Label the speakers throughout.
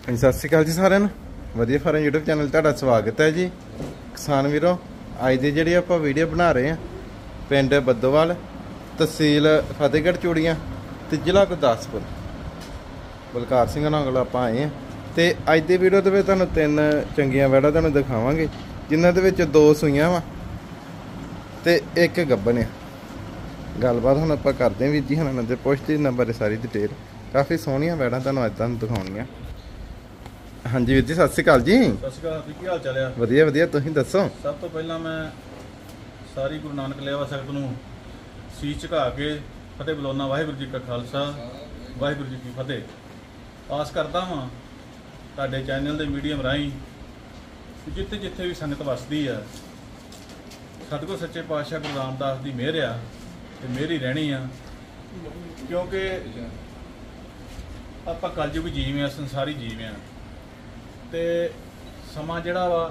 Speaker 1: सत श्री अकाल जी सारिਆਂ ਨੂੰ ਵਧੀਆ ਫਾਰਮ YouTube चैनल ਤੁਹਾਡਾ स्वागत है जी। किसान ਵੀਰੋ ਅੱਜ ਦੀ ਜਿਹੜੀ ਆਪਾਂ ਵੀਡੀਓ ਬਣਾ ਰਹੇ ਹਾਂ ਪਿੰਡ ਬੱਦੋਵਾਲ तहसील फतेहगढ़ चूड़ियां ਤੇ ਜ਼ਿਲ੍ਹਾ ਗੁਰਦਾਸਪੁਰ ਬਲਕਾਰ ਸਿੰਘ ਨਾਲ ਕੋਲ ਆਪਾਂ ਆਏ ਹਾਂ ਤੇ ਅੱਜ ਦੀ ਵੀਡੀਓ ਦੇ ਵਿੱਚ ਤੁਹਾਨੂੰ ਤਿੰਨ ਚੰਗੀਆਂ ਵੈੜਾਂ ਤੁਹਾਨੂੰ ਦਿਖਾਵਾਂਗੇ ਜਿਨ੍ਹਾਂ ਦੇ ਵਿੱਚ ਦੋ ਸੂਈਆਂ ਵਾ ਤੇ ਇੱਕ ਗੱਭਣ ਆ। ਗੱਲਬਾਤ ਹੁਣ ਆਪਾਂ ਕਰਦੇ ਹਾਂ ਵੀਰ ਜੀ ਹੁਣਾਂ ਦੇ ਪੁੱਛਦੇ ਨੰਬਰ ਸਾਰੀ डिटेल काफ़ी सोहणियां वैड़ां तुहानूं अज तुहानूं दिखाउणियां। हाँ जी वीर जी सत श्री अकाल जी।
Speaker 2: सत श्री अकाल जी, की हाल चाल है?
Speaker 1: वधिया वधिया, तुसीं दसो।
Speaker 2: सब तो पहला मैं सारी गुरु नानक लेवा संगत नूं सीस झुका के फतेह बुलाउणा। वाहिगुरू जी का खालसा वाहिगुरू जी की फतेह। आस करदा वां तुहाडे चैनल दे मीडियम राहीं जिथे जिथे भी संगत वसदी आ सतगुर सच्चे पातशाह गुरु रामदास दी मेहर आ ते मेहर ही रहनी आ, क्योंकि ਆਪਾਂ ਕਲਯੁਗ ਜੀਵ ਆ, ਸੰਸਾਰੀ ਜੀਵ ਆ ਤੇ ਸਮਾਂ ਜਿਹੜਾ ਵਾ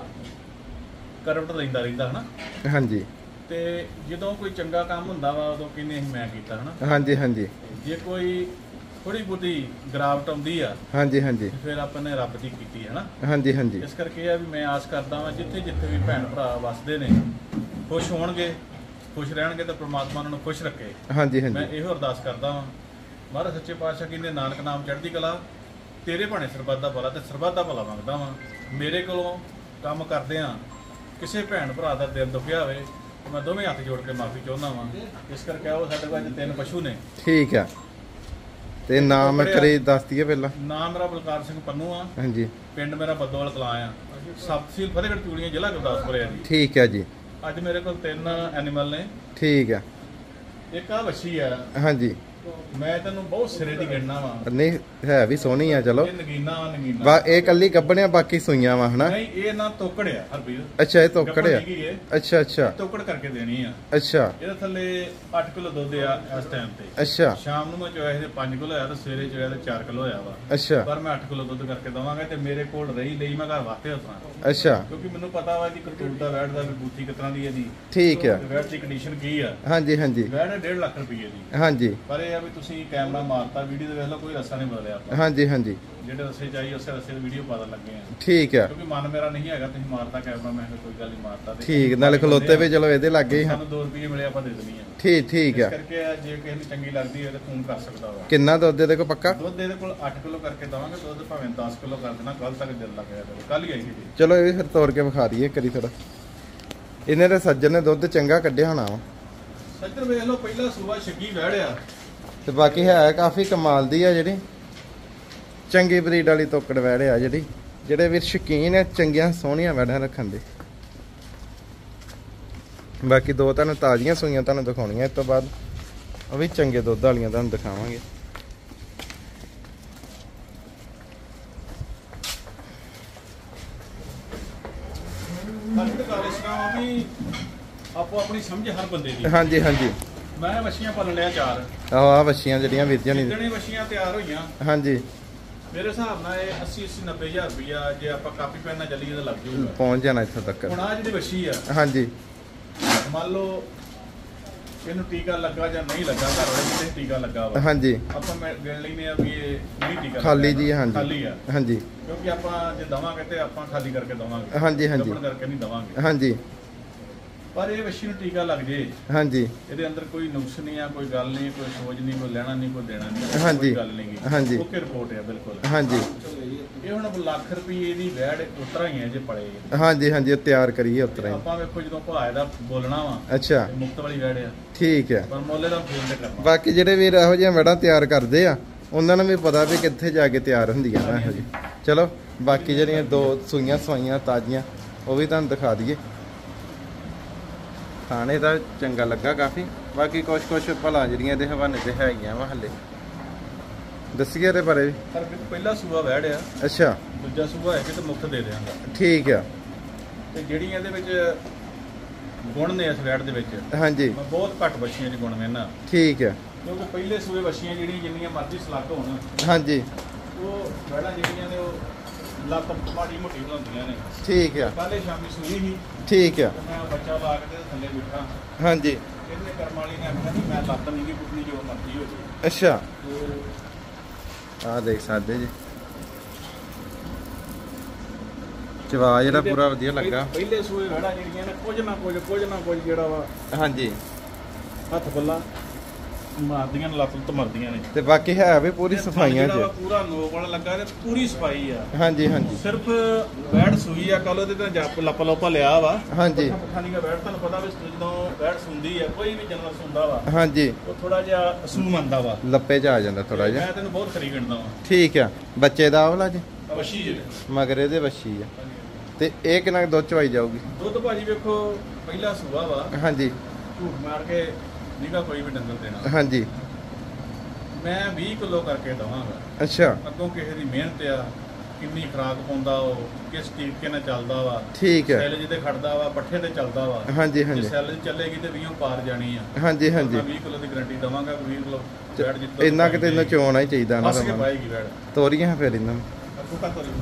Speaker 2: ਕਰਵਟ ਲੈਂਦਾ ਰਹਿੰਦਾ ਹਨਾ।
Speaker 1: ਹਾਂਜੀ।
Speaker 2: ਤੇ ਜਦੋਂ ਕੋਈ ਚੰਗਾ ਕੰਮ ਹੁੰਦਾ ਵਾ ਉਦੋਂ ਕਹਿੰਦੇ ਅਸੀਂ ਮੈਂ ਕੀਤਾ ਹਨਾ।
Speaker 1: ਹਾਂਜੀ ਹਾਂਜੀ।
Speaker 2: ਜੇ ਕੋਈ ਥੋੜੀ ਬਹੁਤੀ ਗਿਰਾਵਟ ਆਉਂਦੀ ਆ
Speaker 1: ਹਾਂਜੀ ਹਾਂਜੀ
Speaker 2: ਫਿਰ ਆਪਾਂ ਨੇ ਰੱਬ ਦੀ ਕੀਤੀ ਹਨਾ।
Speaker 1: ਹਾਂਜੀ ਹਾਂਜੀ।
Speaker 2: ਇਸ ਕਰਕੇ ਆ ਵੀ ਮੈਂ ਆਸ ਕਰਦਾ ਵਾਂ ਜਿੱਥੇ ਜਿੱਥੇ ਵੀ ਭੈਣ ਭਰਾ ਵਸਦੇ ਨੇ ਖੁਸ਼ ਹੋਣਗੇ, ਖੁਸ਼ ਰਹਿਣਗੇ ਤਾਂ ਪ੍ਰਮਾਤਮਾ ਉਹਨਾਂ ਨੂੰ ਖੁਸ਼ ਰੱਖੇ।
Speaker 1: ਹਾਂਜੀ ਹਾਂਜੀ।
Speaker 2: ਮੈਂ ਇਹੋ ਅਰਦਾਸ ਕਰਦਾ ਵਾਂ। ਮਹਾਰਾਜ ਸੱਚੇ ਪਾਤਸ਼ਾਹ ਕਹਿੰਦੇ ਨਾਨਕ ਨਾਮ ਚੜ੍ਹਦੀ ਕਲਾ ਤੇਰੇ ਭਾਣੇ ਸਰਬੱਤ ਦਾ ਭਲਾ ਤੇ ਸਰਬੱਤ ਦਾ ਭਲਾ ਮੰਗਦਾ ਵਾਂ। ਮੇਰੇ ਕੋਲੋਂ ਕੰਮ ਕਰਦੇ ਆ ਕਿਸੇ ਭੈਣ ਭਰਾ ਦਾ ਦਿਲ ਦੁਖਿਆ ਹੋਵੇ ਮੈਂ ਦੋਵੇਂ ਹੱਥ ਜੋੜ ਕੇ ਮਾਫੀ ਚਾਹੁੰਦਾ ਵਾਂ। ਇਸ ਕਰਕੇ ਆਓ ਸਾਡੇ ਕੋਲ ਅੱਜ ਤਿੰਨ ਪਸ਼ੂ ਨੇ।
Speaker 1: ਠੀਕ ਆ ਤੇ ਨਾਮ ਕਰੇ ਦੱਸ ਦਈਏ ਪਹਿਲਾਂ।
Speaker 2: ਨਾਮ ਮੇਰਾ ਬਲਕਾਰ ਸਿੰਘ ਪੰਨੂ ਆ।
Speaker 1: ਹਾਂਜੀ।
Speaker 2: ਪਿੰਡ ਮੇਰਾ ਬੱਦੋਵਾਲ ਕਲਾਂ ਆ। ਤਹਿਸੀਲ ਫਤਿਹਗੜ੍ਹ ਚੂੜੀਆਂ ਜ਼ਿਲ੍ਹਾ ਗੁਰਦਾਸਪੁਰ ਆ ਜੀ।
Speaker 1: ਠੀਕ ਹੈ ਜੀ।
Speaker 2: ਅੱਜ ਮੇਰੇ ਕੋਲ ਤਿੰਨ ਐਨੀਮਲ ਨੇ।
Speaker 1: ਠੀਕ ਆ।
Speaker 2: ਇੱਕ ਆ ਵੱਛੀ ਆ।
Speaker 1: ਹਾਂਜੀ।
Speaker 2: ਮੈਂ ਤੈਨੂੰ ਬਹੁਤ ਸਿਰੇ ਦੀ ਗਿਣਨਾ ਵਾ।
Speaker 1: ਨਹੀਂ ਹੈ ਵੀ ਸੋਹਣੀ ਆ। ਚਲੋ
Speaker 2: ਇਹ ਨਗੀਨਾ ਨਗੀਨਾ
Speaker 1: ਵਾ ਇਹ ਕੱਲੀ ਗੱਭਣਿਆ ਬਾਕੀ ਸੂਈਆਂ ਵਾ ਹਨਾ।
Speaker 2: ਨਹੀਂ ਇਹ ਨਾ ਤੋਕੜ ਆ ਹਰਬੀਰ।
Speaker 1: ਅੱਛਾ ਇਹ ਤੋਕੜ ਆ। ਅੱਛਾ ਅੱਛਾ।
Speaker 2: ਤੋਕੜ ਕਰਕੇ ਦੇਣੀ ਆ।
Speaker 1: ਅੱਛਾ।
Speaker 2: ਇਹਦੇ ਥੱਲੇ 8 ਕਿਲੋ ਦੁੱਧ ਆ ਇਸ ਟਾਈਮ ਤੇ।
Speaker 1: ਅੱਛਾ।
Speaker 2: ਸ਼ਾਮ ਨੂੰ ਮੈਂ ਚੋਇਆ ਇਹਦੇ 5 ਕਿਲੋ ਹੋਇਆ ਤੇ ਸਵੇਰੇ ਚੋਇਆ ਤੇ 4 ਕਿਲੋ ਹੋਇਆ ਵਾ।
Speaker 1: ਅੱਛਾ।
Speaker 2: ਪਰ ਮੈਂ 8 ਕਿਲੋ ਦੁੱਧ ਕਰਕੇ ਦਵਾਂਗਾ ਤੇ ਮੇਰੇ ਕੋਲ ਰਹੀ ਲਈ ਮੈਂ ਘਰ ਵਾਸਤੇ ਉਤਰਾਂ।
Speaker 1: ਅੱਛਾ।
Speaker 2: ਕਿਉਂਕਿ ਮੈਨੂੰ ਪਤਾ ਵਾ ਕਿ ਕਰਤੂਤ ਦਾ ਵੈਟ ਦਾ ਵੀ ਬੂਥੀ ਕਿਤਨਾ ਦੀ ਇਹਦੀ।
Speaker 1: ਠੀਕ ਆ।
Speaker 2: ਵੈਟ ਦੀ ਕੰਡੀਸ਼ਨ ਕੀ ਆ।
Speaker 1: ਹਾਂਜੀ ਹਾਂਜੀ।
Speaker 2: ਵੈਟ 1.5 ਲੱਖ ਰੁਪਏ ਦੀ।
Speaker 1: ਹਾਂਜੀ।
Speaker 2: ਪਰ ਇਹ ਆ ਵੀ ਤੁਸੀਂ ਕੈਮਰਾ ਮਾਰਤਾ ਵੀਡੀਓ ਦੇ ਵੇਖ ਲਓ ਕੋਈ ਰਸਾ ਨਹੀਂ ਬਦਲਿਆ ਆਪਾਂ।
Speaker 1: ਹਾਂਜੀ ਹਾਂਜੀ।
Speaker 2: ਜਿਹੜੇ ਰਸੇ ਚਾਹੀਏ ਉਸੇ ਰਸੇ ਦੀ ਵੀਡੀਓ ਪਾ ਲੱਗੇ ਆ।
Speaker 1: ਠੀਕ ਆ।
Speaker 2: ਕਿਉਂਕਿ ਮਨ ਮੇਰਾ ਨਹੀਂ ਹੈਗਾ ਤੁਸੀਂ ਮਾਰਤਾ ਕੈਮਰਾ ਮੈਂ ਕੋਈ ਗੱਲ ਨਹੀਂ ਮਾਰਤਾ।
Speaker 1: ਠੀਕ ਨਾਲੇ ਖਲੋਤੇ ਵੀ ਚਲੋ ਇਹਦੇ ਲੱਗੇ ਹੀ।
Speaker 2: ਸਾਨੂੰ 2 ਰੁਪਏ ਮਿਲੇ ਆਪਾਂ ਦੇ ਦੇਣੀ ਆ।
Speaker 1: ਠੀਕ ਠੀਕ ਆ।
Speaker 2: ਇਸ ਕਰਕੇ ਜੇ ਕਿਸੇ ਨੂੰ ਚੰਗੀ ਲੱਗਦੀ ਹੈ ਤਾਂ ਫੋਨ ਕਰ ਸਕਦਾ ਵਾ।
Speaker 1: ਕਿੰਨਾ ਦੁੱਧ ਇਹਦੇ ਕੋਲ ਪੱਕਾ?
Speaker 2: ਦੁੱਧ ਇਹਦੇ ਕੋਲ 8 ਕਿਲੋ ਕਰਕੇ ਦਵਾਂਗੇ। ਦੁੱਧ ਭਾਵੇਂ 10 ਕਿਲੋ ਕਰ ਦੇਣਾ। ਕੱਲ ਤੱਕ ਦਿਲ ਲੱਗ ਜਾਏਗਾ। ਕੱਲ ਹੀ ਆਈ ਸੀ।
Speaker 1: ਚਲੋ ਇਹ ਵੀ ਫਿਰ ਤੋੜ ਕੇ ਵਿਖਾ ਦਈਏ ਕਰੀ ਥੋੜਾ। ਇਹਨੇ ਦੇ ਸੱਜਣ ਨੇ ਦੁੱਧ ਚੰਗਾ ਕੱਢਿਆ ਹੋਣਾ ਵਾ।
Speaker 2: ਸੱਜਣ ਵੇਖ ਲਓ ਪਹਿਲਾ ਸੂਬਾ ਛੱਗੀ ਵੜਿਆ
Speaker 1: ਤੇ ਬਾਕੀ ਹੈ ਕਾਫੀ ਕਮਾਲ ਦੀ ਆ ਜਿਹੜੀ ਚੰਗੀ ਬਰੀਡ ਵਾਲੀ ਤੋਕੜ ਵੈੜੇ ਆ ਜਿਹੜੇ ਵੀਰ ਸ਼ੌਕੀਨ ਹੈ ਚੰਗੀਆਂ ਸੋਹਣੀਆਂ ਵੈੜਾਂ ਰੱਖਣ ਦੇ। ਬਾਕੀ ਦੋ ਤੁਹਾਨੂੰ ਤਾਜ਼ੀਆਂ ਸੂਈਆਂ ਤੁਹਾਨੂੰ ਦਿਖਾਉਣੀਆਂ। ਇਸ ਤੋਂ ਬਾਅਦ ਉਹ ਵੀ ਚੰਗੇ ਦੁੱਧ ਵਾਲੀਆਂ ਤੁਹਾਨੂੰ ਦਿਖਾਵਾਂਗੇ।
Speaker 2: ਆਪੋ ਆਪਣੀ ਸਮਝ ਹਰ ਬੰਦੇ ਦੀ।
Speaker 1: ਹਾਂਜੀ ਹਾਂਜੀ।
Speaker 2: ਮੈਂ ਵੱਛੀਆਂ ਪਾਲਣ ਲਿਆ 4।
Speaker 1: ਆਹ ਵੱਛੀਆਂ ਜਿਹੜੀਆਂ ਵੀਰ ਜੀ
Speaker 2: ਜਿਹੜੇ ਵੱਛੀਆਂ ਤਿਆਰ ਹੋਈਆਂ।
Speaker 1: ਹਾਂਜੀ।
Speaker 2: ਮੇਰੇ ਹਿਸਾਬ ਨਾਲ ਇਹ 80-90 ਹਜ਼ਾਰ ਰੁਪਇਆ ਜੇ ਆਪਾਂ ਕਾਪੀ ਪੈਨ ਨਾਲ ਚੱਲੀਏ ਤਾਂ ਲੱਗ ਜਾਊਗਾ।
Speaker 1: ਪਹੁੰਚ ਜਾਣਾ ਇੱਥੋਂ ਤੱਕ।
Speaker 2: ਹੁਣ ਆ ਜਿਹੜੀ ਵੱਛੀ ਆ।
Speaker 1: ਹਾਂਜੀ।
Speaker 2: ਮੰਨ ਲਓ ਇਹਨੂੰ ਟੀਕਾ ਲੱਗਾ ਜਾਂ ਨਹੀਂ ਲੱਗਾ ਘਰ ਵਾਲੇ ਕਿਤੇ ਟੀਕਾ ਲੱਗਾ ਵਾ।
Speaker 1: ਹਾਂਜੀ।
Speaker 2: ਆਪਾਂ ਗਿਣ ਲੈਨੇ ਆ ਵੀ ਇਹ ਨਹੀਂ ਟੀਕਾ
Speaker 1: ਖਾਲੀ ਜੀ। ਹਾਂਜੀ
Speaker 2: ਖਾਲੀ ਆ।
Speaker 1: ਹਾਂਜੀ।
Speaker 2: ਕਿਉਂਕਿ ਆਪਾਂ ਜੇ ਦਵਾਂਗੇ ਤੇ ਆਪਾਂ ਖਾਲੀ ਕਰਕੇ ਦਵਾਂਗੇ।
Speaker 1: ਹਾਂਜੀ ਹਾਂਜੀ।
Speaker 2: ਗੱਭਣ ਕਰਕੇ ਨਹੀਂ ਦਵਾਂਗੇ।
Speaker 1: ਹਾਂਜੀ।
Speaker 2: ਪਰ ਇਹ ਵੱਛੀ ਨੂੰ ਟੀਕਾ ਲੱਗ ਜੇ।
Speaker 1: ਹਾਂਜੀ।
Speaker 2: ਇਹਦੇ ਅੰਦਰ ਕੋਈ ਨੁਕਸ ਨਹੀਂ ਆ, ਕੋਈ ਗੱਲ ਨਹੀਂ, ਕੋਈ ਸੋਜ ਨਹੀਂ, ਕੋਈ ਲੈਣਾ ਨਹੀਂ, ਕੋਈ ਦੇਣਾ ਨਹੀਂ।
Speaker 1: ਹਾਂਜੀ।
Speaker 2: ਕੋਈ ਗੱਲ ਨਹੀਂ।
Speaker 1: ਹਾਂਜੀ।
Speaker 2: ਓਕੇ ਰਿਪੋਰਟ ਆ ਬਿਲਕੁਲ।
Speaker 1: ਹਾਂਜੀ।
Speaker 2: ਇਹ ਹੁਣ ਲੱਖ ਰੁਪਏ ਦੀ ਵੈੜ ਉਤਰਾ ਹੀ ਹੈ ਜੇ ਪੜੇ।
Speaker 1: ਹਾਂਜੀ ਹਾਂਜੀ ਉਹ ਤਿਆਰ ਕਰੀਏ ਉਤਰਾ ਹੀ।
Speaker 2: ਆਪਾਂ ਵੇਖੋ ਜਦੋਂ ਭਾਅ ਦਾ ਬੋਲਣਾ ਵਾ।
Speaker 1: ਅੱਛਾ।
Speaker 2: ਮੁਕਤ ਵਾਲੀ ਵੈੜ ਆ।
Speaker 1: ਠੀਕ ਹੈ।
Speaker 2: ਪਰ ਮੋਲੇ ਦਾ ਫੋਨ ਤੇ ਕਰਨਾ।
Speaker 1: ਬਾਕੀ ਜਿਹੜੇ ਵੀਰ ਇਹੋ ਜਿਹੀਆਂ ਵੈੜਾਂ ਤਿਆਰ ਕਰਦੇ ਆ ਉਹਨਾਂ ਨੂੰ ਵੀ ਪਤਾ ਵੀ ਕਿੱਥੇ ਜਾ ਕੇ ਤਿਆਰ ਹੁੰਦੀਆਂ ਨਾ ਇਹੋ ਜਿਹੀ। ਚਲੋ ਬਾਕੀ ਜਿਹੜੀਆਂ ਦੋ ਸੂਈਆਂ ਸਵਾਈਆਂ ਤਾਜ਼ੀਆਂ ਉਹ ਵੀ ਤੁਹਾਨੂੰ ਦਿਖਾ ਦਈਏ। ਖਾਣੇ ਦਾ ਚੰਗਾ ਲੱਗਾ ਕਾਫੀ। ਬਾਕੀ ਕੁਛ ਭਲਾ ਜਿਹੜੀਆਂ ਇਹਦੇ ਹਵਾਨੇ ਤੇ ਹੈਗੀਆਂ ਵਾ ਹਲੇ ਦੱਸੀਏ ਇਹਦੇ ਬਾਰੇ।
Speaker 2: ਪਰ ਪਹਿਲਾ ਸੂਆ ਵੈੜ ਆ।
Speaker 1: ਅੱਛਾ।
Speaker 2: ਦੂਜਾ ਸੂਆ ਹੈ ਕਿ ਤੇ ਮੁਕਤ ਦੇ ਦਿਆਂਗਾ।
Speaker 1: ਠੀਕ ਆ।
Speaker 2: ਤੇ ਜਿਹੜੀਆਂ ਇਹਦੇ ਵਿੱਚ ਗੁਣ ਨੇ ਇਸ ਵੈੜ ਦੇ ਵਿੱਚ।
Speaker 1: ਹਾਂਜੀ।
Speaker 2: ਮੈਂ ਬਹੁਤ ਘੱਟ ਬੱਚੀਆਂ ਚ ਗੁਣ ਵੇਨਾ।
Speaker 1: ਠੀਕ ਆ।
Speaker 2: ਕਿਉਂਕਿ ਪਹਿਲੇ ਸੂਏ ਬੱਚੀਆਂ ਜਿਹੜੀਆਂ ਜਿੰਨੀਆਂ ਮਰਜ਼ੀ ਸਲੱਗ ਹੋਣ।
Speaker 1: ਹਾਂਜੀ।
Speaker 2: ਉਹ ਵੈੜਾਂ ਜਿਹੜੀਆਂ ਨੇ ਉਹ ਲੱਤ ਮਾੜੀ ਮੋਟੀ ਬਣਾਉਂਦੀਆਂ ਨੇ।
Speaker 1: ਠੀਕ ਆ।
Speaker 2: ਕੱਲ੍ਹ ਸ਼ਾਮੀ ਸੂਈ ਸੀ। ਠੀਕ ਆ। ਮੈਂ ਬੱਚਾ ਲਾ ਕੇ ਥੱਲੇ ਬਿਠਾ। ਹਾਂਜੀ। ਇਹਨੇ ਕਰਮ ਵਾਲੀ ਨੇ ਆਖਿਆ ਮੈਂ ਲੱਤ ਨਹੀਂ ਗਈ ਪੁੱਟਣੀ ਜੋ ਮਰਜ਼ੀ ਹੋ ਜਾਏ।
Speaker 1: ਅੱਛਾ। ਆ ਦੇਖ ਸਕਦੇ ਜੀ ਚਵਾ ਜਿਹੜਾ ਪੂਰਾ ਵਧੀਆ ਲੱਗਾ।
Speaker 2: ਪਹਿਲੇ ਸੂਏ ਵੜਾ ਜਿਹੜੀਆਂ ਨੇ ਕੁਝ ਨਾ ਕੁਝ ਜਿਹੜਾ ਵਾ
Speaker 1: ਹਾਂਜੀ
Speaker 2: ਹੱਥ ਬੱਲਾ ਮਾਰਦੀਆਂ ਨੇ, ਲੱਤ ਮਰਦੀਆਂ ਨੇ।
Speaker 1: ਤੇ ਬਾਕੀ ਹੈ ਵੀ ਪੂਰੀ ਸਫਾਈਆਂ
Speaker 2: ਜਿਹੜਾ ਵਾ
Speaker 1: ਚ।
Speaker 2: ਪੂਰਾ ਨੋਕ ਵਾਲਾ ਲੱਗਾ ਤੇ ਪੂਰੀ ਸਫਾਈ ਆ।
Speaker 1: ਹਾਂਜੀ ਹਾਂਜੀ
Speaker 2: ਸਿਰਫ ਵੈੜ ਸੂਈ ਆ, ਕੱਲ ਉਹਦੇ ਤੇ ਜੱਪ ਲੱਪਾ ਲਿਆ ਵਾ।
Speaker 1: ਹਾਂਜੀ
Speaker 2: ਪੱਖਾਂ ਦੀ ਵੈੜ ਤੁਹਾਨੂੰ ਪਤਾ ਵੀ ਜਦੋਂ ਵੈੜ ਸੁੰਦੀ ਆ, ਕੋਈ ਵੀ ਜਾਨਵਰ ਸੁੰਦਾ ਵਾ
Speaker 1: ਹਾਂਜੀ
Speaker 2: ਉਹ ਥੋੜਾ ਜਿਹਾ ਸੂ ਮੰਦਾ ਵਾ,
Speaker 1: ਲੱਪੇ ਚ ਆ ਜਾਂਦਾ ਥੋੜਾ ਜਿਹਾ।
Speaker 2: ਮੈਂ ਤੈਨੂੰ ਬਹੁਤ ਖਰੀ ਗਿਣਦਾ ਵਾਂ।
Speaker 1: ਠੀਕ ਆ। ਬੱਚੇ ਦਾ ਆਵਲਾ ਜੀ
Speaker 2: ਅਵਸ਼ੀ ਜਿਹੜੇ
Speaker 1: ਮਗਰ ਇਹਦੇ ਵੱਛੀ ਆ। ਤੇ ਇਹ ਕਿੰਨਾ ਕੁ ਦੁੱਧ ਚਵਾਈ ਜਾਊਗੀ?
Speaker 2: ਦੁੱਧ ਭਾਜੀ ਵੇਖੋ ਪਹਿਲਾ ਸੂਆ ਵਾ,
Speaker 1: ਹਾਂਜੀ
Speaker 2: ਝੂਠ ਮਾਰ ਕੇ ਨੀਗਾ ਕੋਈ ਵੀ ਡੰਗਰ ਦੇਣਾ।
Speaker 1: ਹਾਂਜੀ
Speaker 2: ਮੈਂ 20 ਕਿਲੋ ਕਰਕੇ ਦਵਾਂਗਾ।
Speaker 1: ਅੱਛਾ
Speaker 2: ਅੱਗੋਂ ਕਿਸੇ ਦੀ ਮਿਹਨਤ ਆ, ਕਿੰਨੀ ਖੁਰਾਕ ਪਾਉਂਦਾ, ਉਹ ਕਿਸ ਤਰੀਕੇ ਨਾਲ ਚੱਲਦਾ ਵਾ।
Speaker 1: ਠੀਕ ਹੈ।
Speaker 2: ਸੈੱਲ ਜਿਹਦੇ ਖੜਦਾ ਵਾ, ਪੱਠੇ ਤੇ ਚੱਲਦਾ ਵਾ।
Speaker 1: ਹਾਂਜੀ
Speaker 2: ਜੇ
Speaker 1: ਹਾਂਜੀ
Speaker 2: ਸੈੱਲ ਚੱਲੇਗੀ ਤੇ 20 ਪਾਰ ਜਾਣੀ ਆ।
Speaker 1: ਹਾਂਜੀ ਹਾਂਜੀ
Speaker 2: ਮੈਂ 20 ਕਿਲੋ ਦੀ ਗਾਰੰਟੀ ਦਵਾਂਗਾ ਕਿ 20 ਕਿਲੋ ਵੈੜ ਜਿੱਤੋ
Speaker 1: ਇੰਨਾ ਕਿਤੇ ਇਹਨਾਂ ਚੋਣਾ ਹੀ ਚਾਹੀਦਾ ਨਾ
Speaker 2: ਫਸ ਕੇ
Speaker 1: ਦਾ
Speaker 2: ਪਾਏਗੀ ਵੈੜ।
Speaker 1: ਤੋਰੀਆਂ ਫਿਰ ਇਹਨਾਂ ਨੂੰ।
Speaker 2: ਅੱਗੋਂ ਕਾ ਤੋਰੀ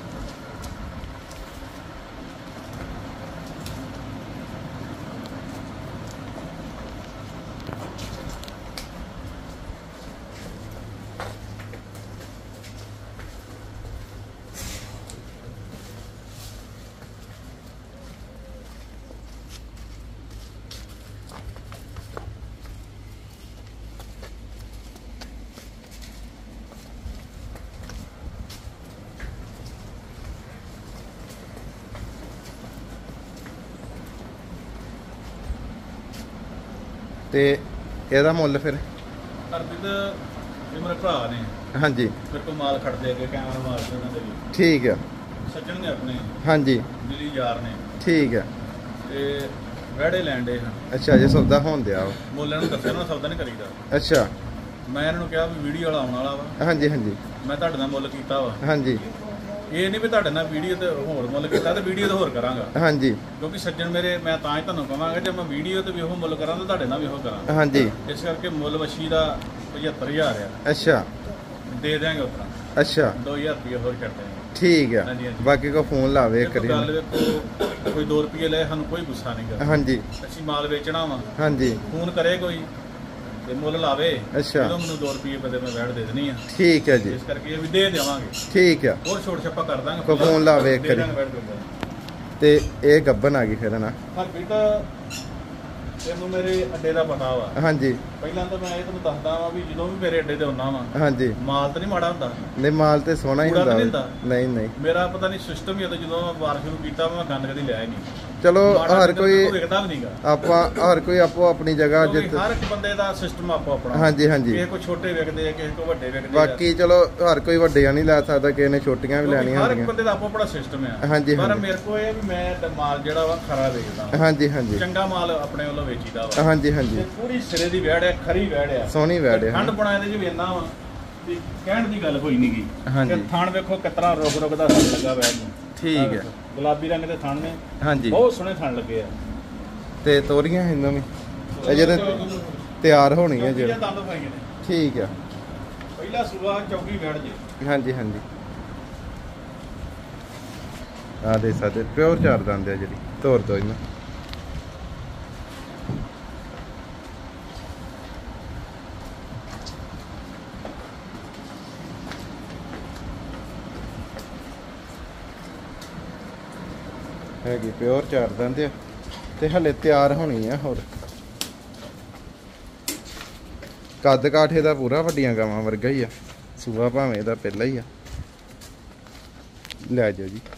Speaker 1: ਤੇ ਇਹਦਾ ਮੁੱਲ ਫਿਰ?
Speaker 2: ਅਰਬਿਤ ਇਹ ਮੇਰੇ ਭਰਾ ਨੇ,
Speaker 1: ਹਾਂਜੀ
Speaker 2: ਮੇਰੇ ਕੋਲ ਮਾਲ ਖੜਦੇ ਅੱਗੇ ਕੈਮਰਾ ਮਾਰਦੇ ਉਹਨਾਂ ਦੇ ਵੀ।
Speaker 1: ਠੀਕ ਆ।
Speaker 2: ਸੱਜਣ ਨੇ ਆਪਣੇ
Speaker 1: ਹਾਂਜੀ
Speaker 2: ਦਿੱਲੀ ਯਾਰ ਨੇ
Speaker 1: ਠੀਕ ਆ।
Speaker 2: ਤੇ ਵੈੜੇ ਲੈਂਦੇ ਹਨ।
Speaker 1: ਅੱਛਾ ਜੇ ਸੌਦਾ ਹੋਣ ਦਿਆ ਵਾ।
Speaker 2: ਮੁੱਲ ਨੂੰ ਦੱਸਿਆ ਨਾ, ਸੌਦਾ ਨਹੀਂ ਕਰੀਦਾ।
Speaker 1: ਅੱਛਾ
Speaker 2: ਮੈਂ ਇਹਨਾਂ ਨੂੰ ਕਿਹਾ ਵੀ ਵੀਡੀਓ ਵਾਲਾ ਆਉਣ ਵਾਲਾ ਵਾ,
Speaker 1: ਹਾਂਜੀ ਹਾਂਜੀ
Speaker 2: ਮੈਂ ਤੁਹਾਡੇ ਨਾਲ ਮੁੱਲ ਕੀਤਾ ਵਾ।
Speaker 1: ਹਾਂਜੀ
Speaker 2: ਇਹ ਨਹੀਂ ਵੀ ਤੁਹਾਡੇ ਨਾਲ ਵੀਡੀਓ ਤੇ ਹੋਰ ਮੁੱਲ ਕੀਤਾ ਤੇ ਵੀਡੀਓ ਤੇ ਹੋਰ ਕਰਾਂਗਾ।
Speaker 1: ਹਾਂਜੀ
Speaker 2: ਕਿਉਂਕਿ ਸੱਜਣ ਮੇਰੇ, ਮੈਂ ਤਾਂ ਹੀ ਤੁਹਾਨੂੰ ਕਹਾਂਗਾ ਜੇ ਮੈਂ ਵੀਡੀਓ ਤੇ ਵੀ ਉਹ ਮੁੱਲ ਕਰਾਂ ਤਾਂ ਤੁਹਾਡੇ ਨਾਲ ਵੀ ਉਹ ਕਰਾਂ।
Speaker 1: ਹਾਂਜੀ
Speaker 2: ਇਸ ਕਰਕੇ ਮੁੱਲ ਵਸ਼ੀ ਦਾ 75000 ਆ,
Speaker 1: ਅੱਛਾ
Speaker 2: ਦੇ ਦਿਆਂਗੇ ਉਤਰਾ।
Speaker 1: ਅੱਛਾ
Speaker 2: 2000 ਰੁਪਏ ਹੋਰ ਛੱਡ ਦਿਆਂਗੇ।
Speaker 1: ਠੀਕ ਆ।
Speaker 2: ਹਾਂਜੀ, ਹਾਂਜੀ।
Speaker 1: ਬਾਕੀ ਕੋ ਫੋਨ ਲਾਵੇ
Speaker 2: ਇੱਕ
Speaker 1: ਕਰੀ।
Speaker 2: ਗੱਲ ਵੇਖੋ, ਕੋਈ 2 ਰੁਪਏ ਲਏ ਸਾਨੂੰ ਕੋਈ ਗੁੱਸਾ ਨਹੀਂ ਗਾ।
Speaker 1: ਹਾਂਜੀ
Speaker 2: ਅਸੀਂ ਮਾਲ ਵੇਚਣਾ ਵਾ,
Speaker 1: ਹਾਂਜੀ
Speaker 2: ਫੋਨ ਕਰੇ ਕੋਈ ਤੇ ਮੁੱਲ ਲਾਵੇ।
Speaker 1: ਅੱਛਾ।
Speaker 2: ਜਦੋਂ ਮੈਨੂੰ 2 ਰੁਪਏ ਪਤੇ ਮੈਂ ਵੈੜ ਦੇ ਦੇਣੀ ਆ।
Speaker 1: ਠੀਕ ਹੈ ਜੀ।
Speaker 2: ਇਸ ਕਰਕੇ ਇਹ ਵੀ ਦੇ ਦੇਵਾਂਗੇ।
Speaker 1: ਠੀਕ ਆ।
Speaker 2: ਹੋਰ ਛੋਟ ਛੱਪਾ ਕਰ ਦਾਂਗੇ।
Speaker 1: ਕੋਈ ਫੋਨ ਲਾਵੇ ਇੱਕ
Speaker 2: ਦੇ
Speaker 1: ਵਾਰੀ।
Speaker 2: ਦਾਂਗੇ ਵੈੜ ਦੇ ਦਾਂਗੇ।
Speaker 1: ਤੇ ਇਹ ਗੱਬਨ ਆ ਗਈ ਫਿਰ ਨਾ?
Speaker 2: ਹਰਪ੍ਰੀਤ ਤੈਨੂੰ ਮੇਰੇ ਅੱਡੇ ਦਾ ਪਤਾ ਵਾ।
Speaker 1: ਹਾਂਜੀ
Speaker 2: ਪਹਿਲਾਂ ਤਾਂ ਮੈਂ ਇਹ ਤੁਹਾਨੂੰ ਦੱਸਦਾ ਵਾਂ ਵੀ ਜਦੋਂ ਵੀ ਮੇਰੇ ਅੱਡੇ ਤੇ ਆਉਣਾ ਵਾ,
Speaker 1: ਹਾਂਜੀ
Speaker 2: ਮਾਲ ਤਾਂ ਨਹੀਂ ਮਾੜਾ ਹੁੰਦਾ।
Speaker 1: ਨਹੀਂ ਮਾਲ ਤੇ ਸੋਹਣਾ ਹੀ
Speaker 2: ਪੂਰਾ ਤਾਂ
Speaker 1: ਹੁੰਦਾ।
Speaker 2: ਨਹੀਂ
Speaker 1: ਨਹੀਂ ਨਹੀਂ
Speaker 2: ਮੇਰਾ ਪਤਾ ਨਹੀਂ ਸਿਸਟਮ ਹੀ ਉਦੋਂ ਜਦੋਂ ਮੈਂ ਵਾਰ ਸ਼ੁਰੂ ਕੀਤਾ ਮੈਂ ਗੰਦ ਕਦੀ ਲਿਆ ਹੀ ਨਹੀਂ।
Speaker 1: ਚਲੋ
Speaker 2: ਮਾੜਾ
Speaker 1: ਹਰ
Speaker 2: ਤਾਂ
Speaker 1: ਕੋਈ
Speaker 2: ਵੇਖਦਾ ਵੀ ਨਹੀਂਗਾ।
Speaker 1: ਆਪਾਂ ਹਰ ਕੋਈ ਆਪੋ ਆਪਣੀ ਜਗ੍ਹਾ
Speaker 2: ਕਿਉਂਕਿ
Speaker 1: ਜਿੱਤ।
Speaker 2: ਹਰ ਇੱਕ ਬੰਦੇ ਦਾ ਸਿਸਟਮ ਆਪੋ ਆਪਣਾ।
Speaker 1: ਹਾਂਜੀ ਹਾਂਜੀ
Speaker 2: ਕਿਸੇ ਕੋ ਛੋਟੇ ਵੇਖਦੇ ਆ, ਕਿਸੇ ਕੋ ਵੱਡੇ ਵੇਖਦੇ ਆ।
Speaker 1: ਬਾਕੀ ਚਲੋ ਹਰ ਕੋਈ ਵੱਡੀਆਂ ਨਹੀਂ ਲੈ ਸਕਦਾ, ਕਿਸੇ ਨੇ ਛੋਟੀਆਂ ਵੀ ਲੈਣੀਆਂ
Speaker 2: ਹਰ ਇੱਕ
Speaker 1: ਹੁੰਦੀਆਂ।
Speaker 2: ਬੰਦੇ ਦਾ ਆਪੋ ਆਪਣਾ ਸਿਸਟਮ ਆ।
Speaker 1: ਹਾਂਜੀ,
Speaker 2: ਪਰ
Speaker 1: ਹਾਂਜੀ।
Speaker 2: ਮੇਰੇ ਕੋ ਇਹ ਵੀ ਮੈਂ ਮਾਲ ਜਿਹੜਾ ਵਾ ਖਰਾ ਵੇਚਦਾ ਵਾਂ।
Speaker 1: ਹਾਂਜੀ ਹਾਂਜੀ
Speaker 2: ਚੰਗਾ ਮਾਲ ਆਪਣੇ ਵੱਲੋਂ ਵੇਚੀਦਾ ਵਾ।
Speaker 1: ਹਾਂਜੀ ਹਾਂਜੀ
Speaker 2: ਤੇ ਪੂਰੀ ਸਿਰੇ ਦੀ ਵੈੜ ਹੈ, ਖਰੀ ਵੈੜ ਆ।
Speaker 1: ਸੋਹਣੀ ਵੈੜ ਹੈ।
Speaker 2: ਠੰਡ ਬਣਾ ਇਹਦੇ ਚ ਵੀ ਇੰਨਾ ਵਾ ਵੀ ਕਹਿਣ ਦੀ ਗੱਲ ਕੋਈ ਨਹੀਂਗੀ।
Speaker 1: ਹਾਂਜੀ।
Speaker 2: ਥਣ ਵੇਖੋ ਕਿਤਨਾ ਰੁਕ ਦਾ ਥਣ ਲੱਗਾ ਵੈੜ ਨੂੰ।
Speaker 1: ਠੀਕ ਹੈ।
Speaker 2: ਗੁਲਾਬੀ ਰੰਗ ਦੇ ਥਣ ਨੇ,
Speaker 1: ਹਾਂਜੀ
Speaker 2: ਬਹੁਤ ਸੋਹਣੇ ਥਣ ਲੱਗੇ ਆ।
Speaker 1: ਤੇ ਤੋਰੀਆਂ ਇਹਨਾਂ ਵੀ ਅਜੇ ਤਾਂ ਤਿਆਰ ਹੋਣੀਆਂ
Speaker 2: ਚੌਕੀ
Speaker 1: ਜੇ।
Speaker 2: ਜਾਂ ਦੰਦ ਪਾਈਏ ਨੇ।
Speaker 1: ਠੀਕ ਆ।
Speaker 2: ਪਹਿਲਾ ਸੂਆ ਚੌਕੀ ਵੈੜ ਜੇ।
Speaker 1: ਹਾਂਜੀ ਹਾਂਜੀ ਆ ਦੇ ਸਕਦੇ ਪਿਓਰ ਚਾਰ ਦੰਦ ਆ ਜਿਹੜੀ ਤੋਰ ਦੋ ਇਹਨਾਂ। ਹੈਗੀ ਪਿਓਰ ਚਾਰ ਦੰਦ ਆ ਤੇ ਹਲੇ ਤਿਆਰ ਹੋਣੀ ਆ। ਹੋਰ ਕੱਦ ਕਾਠੇ ਦਾ ਪੂਰਾ ਵੱਡੀਆਂ ਗਾਵਾਂ ਵਰਗਾ ਹੀ ਆ। ਸੂਆ ਭਾਵੇਂ ਇਹਦਾ ਪਹਿਲਾਂ ਹੀ ਆ। ਲੈ ਜਾਓ ਜੀ।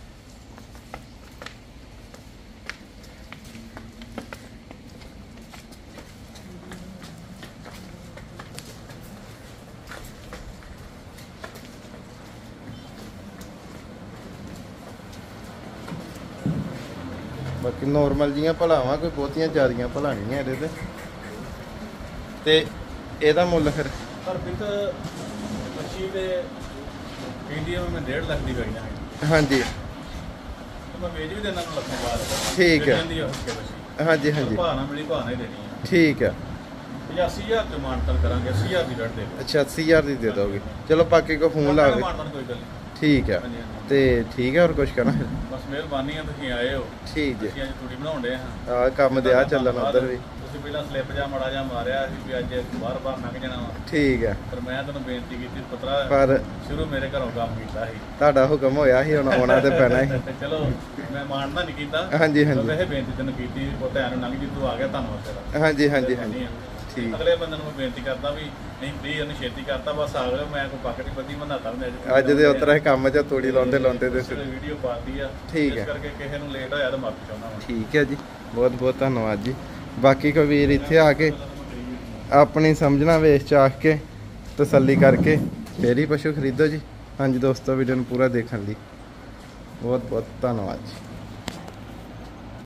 Speaker 1: ਬਾਕੀ ਨੋਰਮਲ ਜੀਆਂ ਭਲਾਵਾਂ, ਕੋਈ ਬਹੁਤੀਆਂ ਜ਼ਿਆਦੀਆਂ ਭਲਾ ਨਹੀਂ ਹੈ ਇਹਦੇ ਤੇ ਇਹਦਾ ਮੁੱਲ ਫਿਰ?
Speaker 2: ਹਰਪ੍ਰੀਤ ਮੱਛੀ ਦੇ ਇੰਡੀਆ ਮੈਂ 1.5 ਲੱਖ ਦੀ ਵੇਚਦਾ ਹਾਂ।
Speaker 1: ਹਾਂਜੀ
Speaker 2: ਮੈਂ ਵੇਚ ਵੀ ਦੇਣਾ ਨੂੰ ਲੱਖਾਂ ਬਾਅਦ।
Speaker 1: ਠੀਕ ਹੈ।
Speaker 2: ਜਾਂਦੀ ਆ ਹੱਕੇ ਮੱਛੀ।
Speaker 1: ਹਾਂਜੀ ਹਾਂਜੀ
Speaker 2: ਭਾਅ ਨਾ ਮਿਲੀ ਭਾਅ ਨਾ ਹੀ ਦੇਣੀ ਆ।
Speaker 1: ਠੀਕ ਹੈ।
Speaker 2: 85000 ਤੇ ਮਾਨਤਨ ਕਰਾਂਗੇ। 80000 ਦੀ ਵੈੜ ਦੇ ਦਿਓ।
Speaker 1: ਅੱਛਾ 80000 ਦੀ ਦੇ ਦੋਗੇ। ਚਲੋ ਬਾਕੀ ਕੋ ਫੋਨ ਲਾਵੇ।
Speaker 2: ਮਾਨਤਨ ਕੋਈ ਗੱਲ ਨਹੀਂ।
Speaker 1: ਠੀਕ ਆ
Speaker 2: ਹਾਂਜੀ ਹਾਂਜੀ
Speaker 1: ਤੇ ਠੀਕ ਹੈ, ਹੋਰ ਕੁਝ ਕਰਨਾ ਫਿਰ?
Speaker 2: ਬਸ ਮਿਹਰਬਾਨੀ ਆ ਤੁਸੀਂ ਆਏ ਹੋ।
Speaker 1: ਠੀਕ ਜੀ।
Speaker 2: ਅਸੀਂ ਅੱਜ ਤੂੜੀ ਬਣਾਉਣ ਡਏ ਹਾਂ।
Speaker 1: ਆ ਕੰਮ ਦੇ ਆ ਚੱਲਣ ਉਧਰ ਵੀ।
Speaker 2: ਤੁਸੀਂ ਪਹਿਲਾਂ ਸਲਿੱਪ ਜਾ ਮੜਾ ਜਾ ਮਾਰਿਆ ਸੀ ਵੀ ਅੱਜ ਬਾਹਰ ਲੰਘ ਜਾਣਾ ਵਾ,
Speaker 1: ਠੀਕ ਆ,
Speaker 2: ਪਰ ਮੈਂ ਤੁਹਾਨੂੰ ਬੇਨਤੀ ਕੀਤੀ ਪੁੱਤਰਾ
Speaker 1: ਪਰ
Speaker 2: ਸ਼ੁਰੂ ਮੇਰੇ ਘਰੋਂ ਕੰਮ ਕੀਤਾ ਸੀ।
Speaker 1: ਤੁਹਾਡਾ ਹੁਕਮ ਹੋਇਆ ਸੀ, ਹੁਣ ਆਉਣਾ ਤੇ ਪੈਣਾ ਸੀ।
Speaker 2: ਤੇ ਚਲੋ ਮੈਂ ਮਾਣਨਾ ਨਹੀਂ ਕੀਤਾ।
Speaker 1: ਹਾਂਜੀ
Speaker 2: ਮੈਂ
Speaker 1: ਹਾਂਜੀ
Speaker 2: ਵੈਸੇ ਬੇਨਤੀ ਤੈਨੂੰ ਕੀਤੀ ਪੁੱਤ ਐਨ ਲੰਘ ਜੀ, ਤੂੰ ਆ ਗਿਆ, ਧੰਨਵਾਦ ਤੇਰਾ।
Speaker 1: ਹਾਂਜੀ ਹਾਂਜੀ ਹਾਂਜੀ ਠੀਕ।
Speaker 2: ਅਗਲੇ ਬੰਦੇ ਨੂੰ ਮੈਂ ਬੇਨਤੀ ਕਰਦਾ ਵੀ ਨਹੀਂ ਪਲੀਜ਼ ਉਹਨੂੰ ਛੇਤੀ ਕਰਤਾ, ਬਸ ਆ ਗਏ, ਮੈਂ ਕੋਈ ਪੱਕ ਨਹੀਂ ਬੱਦੀ ਬਣਾਤਾ ਮੈਂ
Speaker 1: ਅੱਜ ਦੇ ਉਤਰਾ ਕੰਮ 'ਚ ਤੂੜੀ ਲਾਉਂਦੇ ਲਾਉਂਦੇ ਤੇ
Speaker 2: ਵੀਡੀਓ ਪਾਤੀ ਆ।
Speaker 1: ਠੀਕ ਹੈ।
Speaker 2: ਇਸ ਕਰਕੇ ਕਿਸੇ ਨੂੰ ਲੇਟ ਹੋਇਆ ਤਾਂ ਮਾਫੀ ਚਾਹੁੰਦਾ ਹਾਂ।
Speaker 1: ਠੀਕ ਹੈ ਜੀ, ਬਹੁਤ ਬਹੁਤ ਧੰਨਵਾਦ ਜੀ। ਬਾਕੀ ਕੋਈ ਵੀਰ ਇੱਥੇ ਆ ਕੇ ਆਪਣੀ ਸਮਝਣਾ ਵੇਚ ਚਾਖ ਕੇ ਤਸੱਲੀ ਕਰਕੇ ਫੇਰ ਹੀ ਪਸ਼ੂ ਖਰੀਦੋ ਜੀ। ਹਾਂਜੀ ਦੋਸਤੋ, ਵੀਡੀਓ ਨੂੰ ਪੂਰਾ ਦੇਖਣ ਲਈ ਬਹੁਤ ਬਹੁਤ ਧੰਨਵਾਦ ਜੀ।